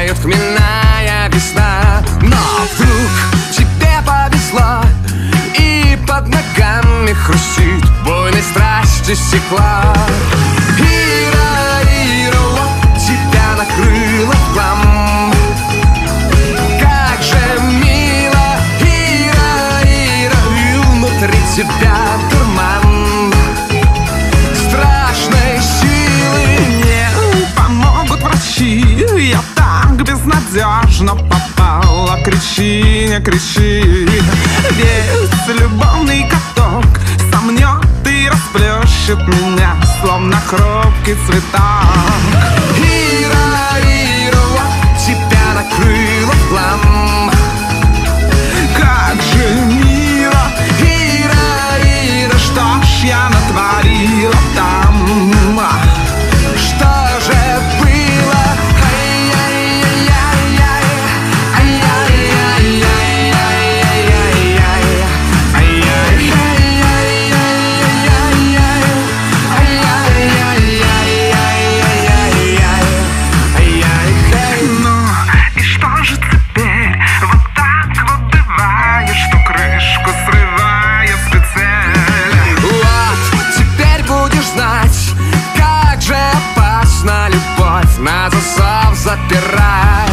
Наступает хмельная весна, но вдруг тебе повезло, и под ногами хрустит буйной страсти стекла. Ира, Ира, вот тебя накрыло в хлам. Как же мило, Ира, Ира, и внутри тебя дурман страшной силы. Не помогут врачи, я так безнадежно попала. Кричи, не кричи, ведь любовный каток сомнет и расплющит меня, словно хрупкий цветок. Ира, Ира, вот тебя накрыло в хлам. Как же мило, Ира, Ира, что ж я натворила там? что же было? Ну и что же теперь? Вот так вот бывает, что крышку срывает специально. Вот, теперь будешь знать, как же опасно любовь на засов запирать.